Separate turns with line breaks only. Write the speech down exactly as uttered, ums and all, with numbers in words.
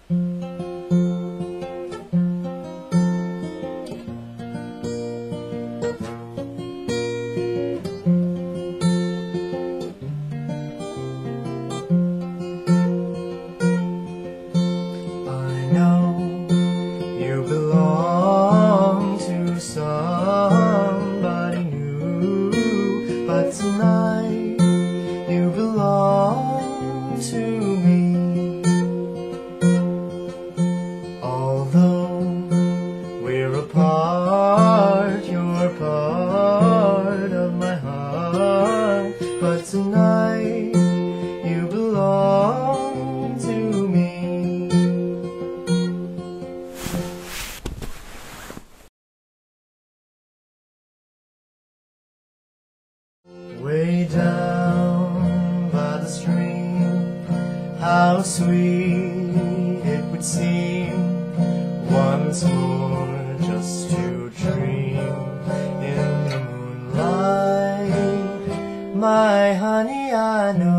Way down by the stream, how sweet it would seem once more just to dream in the moonlight. My honey, I know